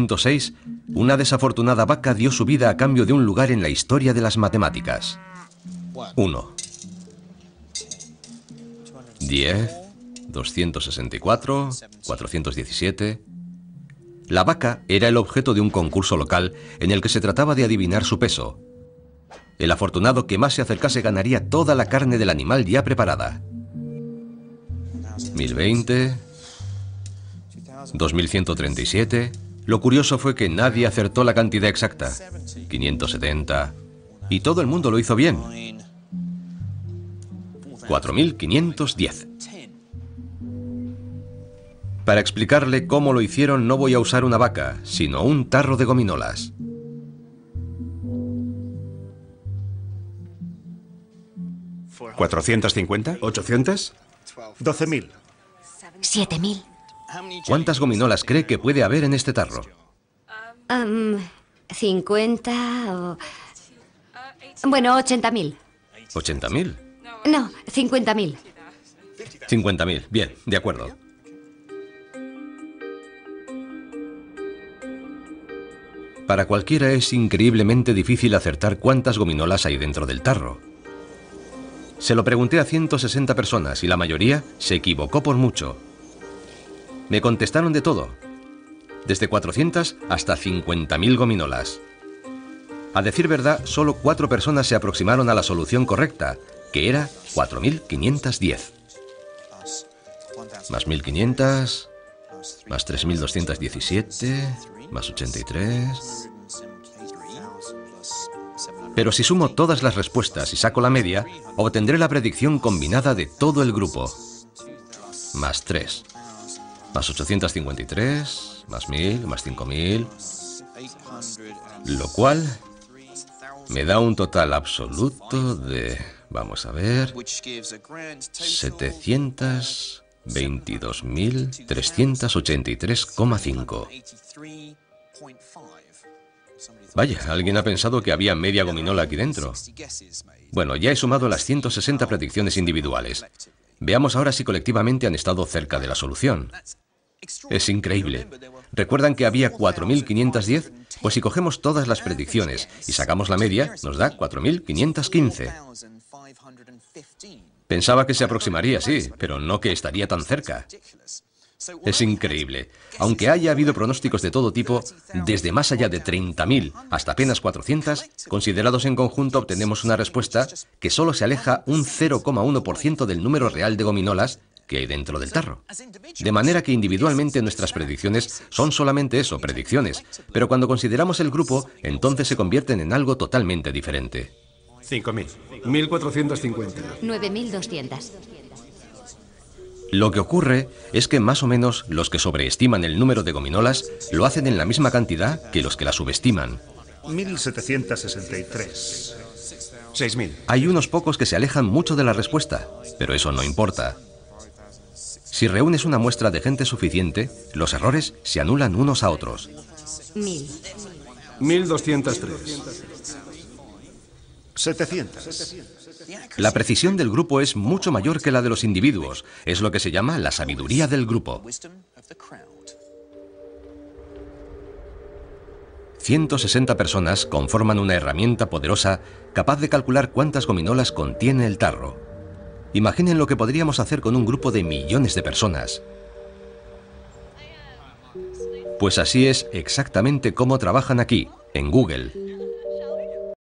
1906, una desafortunada vaca dio su vida a cambio de un lugar en la historia de las matemáticas. 1, 10, 264, 417... La vaca era el objeto de un concurso local en el que se trataba de adivinar su peso. El afortunado que más se acercase ganaría toda la carne del animal ya preparada. 1020, 2137... Lo curioso fue que nadie acertó la cantidad exacta. 570... Y todo el mundo lo hizo bien. 4510. Para explicarle cómo lo hicieron no voy a usar una vaca, sino un tarro de gominolas. ¿450? ¿800? 12.000. 7.000. ¿Cuántas gominolas cree que puede haber en este tarro? 50 o... Bueno, 80.000. ¿80.000? No, 50.000. 50.000, bien, de acuerdo. Para cualquiera es increíblemente difícil acertar cuántas gominolas hay dentro del tarro. Se lo pregunté a 160 personas y la mayoría se equivocó por mucho. Me contestaron de todo, desde 400 hasta 50.000 gominolas. A decir verdad, solo 4 personas se aproximaron a la solución correcta, que era 4.510. Más 1.500, más 3.217, más 83... Pero si sumo todas las respuestas y saco la media, obtendré la predicción combinada de todo el grupo. Más 3, más 853, más 1.000, más 5.000... Lo cual me da un total absoluto de... Vamos a ver... 722.383,5. Vaya, alguien ha pensado que había media gominola aquí dentro. Bueno, ya he sumado las 160 predicciones individuales. Veamos ahora si colectivamente han estado cerca de la solución. Es increíble. ¿Recuerdan que había 4.510? Pues si cogemos todas las predicciones y sacamos la media, nos da 4.515. Pensaba que se aproximaría, sí, pero no que estaría tan cerca. Es increíble. Aunque haya habido pronósticos de todo tipo, desde más allá de 30.000 hasta apenas 400, considerados en conjunto obtenemos una respuesta que solo se aleja un 0,1% del número real de gominolas que hay dentro del tarro. De manera que individualmente nuestras predicciones son solamente eso, predicciones, pero cuando consideramos el grupo, entonces se convierten en algo totalmente diferente. 5.000. 1.450. 9.200. Lo que ocurre es que más o menos los que sobreestiman el número de gominolas lo hacen en la misma cantidad que los que la subestiman. 1.763. 6.000. Hay unos pocos que se alejan mucho de la respuesta, pero eso no importa. Si reúnes una muestra de gente suficiente, los errores se anulan unos a otros. 1.000. 1.203. 700. La precisión del grupo es mucho mayor que la de los individuos. Es lo que se llama la sabiduría del grupo. 160 personas conforman una herramienta poderosa capaz de calcular cuántas gominolas contiene el tarro. Imaginen lo que podríamos hacer con un grupo de millones de personas. Pues así es exactamente cómo trabajan aquí, en Google.